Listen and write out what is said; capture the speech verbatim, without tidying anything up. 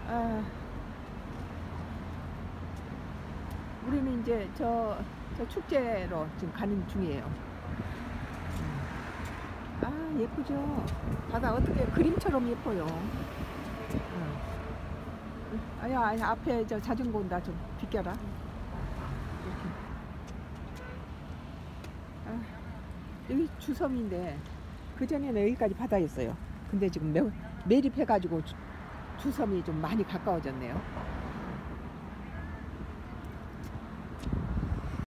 아, 우리는 이제 저, 저 축제로 지금 가는 중이에요. 아, 예쁘죠? 바다 어떻게 그림처럼 예뻐요. 응. 아야, 아야, 앞에 저 자전거 온다. 좀 비켜라. 이렇게. 아, 여기 주섬인데 그전에는 여기까지 바다였어요. 근데 지금 매, 매립해가지고 주, 주섬이 좀 많이 가까워졌네요.